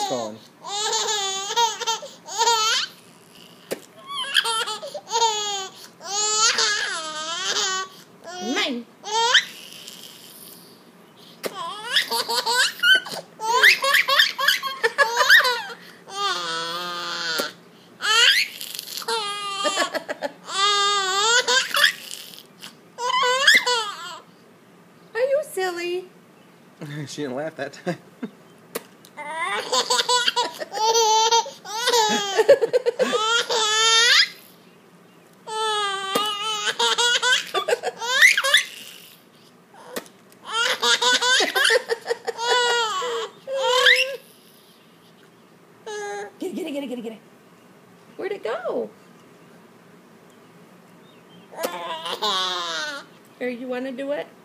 it's going. Mine. Are you silly? She didn't laugh that time. Get it. Where'd it go? Or you want to do it?